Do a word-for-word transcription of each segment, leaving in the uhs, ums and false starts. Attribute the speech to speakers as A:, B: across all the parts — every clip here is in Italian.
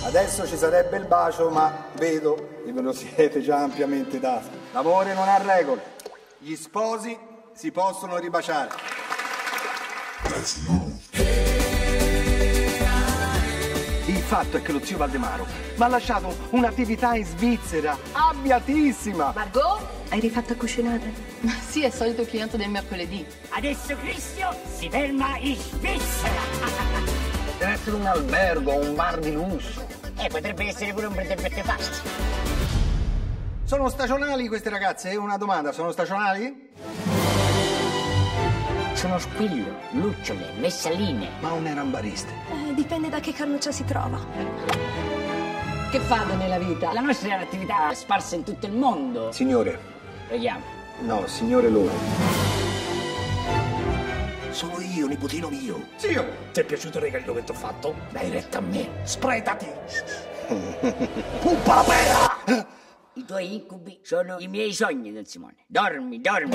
A: Adesso ci sarebbe il bacio, ma vedo che ve lo siete già ampiamente dato. L'amore non ha regole. Gli sposi si possono ribaciare. Il fatto è che lo zio Valdemaro mi ha lasciato un'attività in Svizzera, avviatissima.
B: Margot, hai rifatto a cucinare?
C: Sì, è il solito cliente del mercoledì.
D: Adesso Cristian si ferma in Svizzera.
A: Deve essere un albergo, un bar di lusso.
D: Eh, potrebbe essere pure un brevetto pasti.
A: Sono stagionali queste ragazze? Una domanda, sono stagionali?
D: Sono squillo, lucciole, messaline.
A: Ma non erano bariste.
B: Eh, dipende da che cannuccia si trova.
C: Che fate nella vita?
D: La nostra è un'attività sparsa in tutto il mondo.
A: Signore.
D: Vediamo.
A: No, signore loro.
E: Sono io, nipotino mio.
A: Zio!
E: Ti è piaciuto il regalino che ti ho fatto?
D: Dai retta a me.
E: Spretati! Pumpa la pera!
D: I tuoi incubi sono i miei sogni, Don Simone. Dormi, dormi.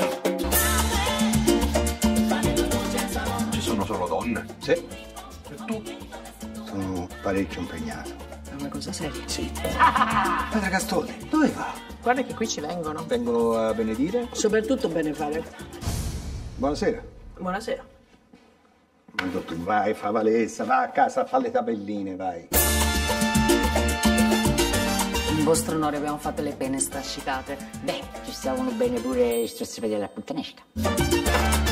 E: Ci sono solo donne?
A: Sì.
E: E tu?
A: Sono parecchio impegnato.
C: È una cosa seria.
E: Sì.
A: Padre Castoldi, dove va?
C: Guarda che qui ci vengono.
A: Vengono a benedire?
C: Soprattutto bene fare.
A: Buonasera.
C: Buonasera.
A: Ma tu vai, fa valezza, va a casa, fa le tabelline, vai.
C: In vostro onore abbiamo fatto le pene strascicate.
D: Beh, ci stavano bene pure i strascichi della puttanesca.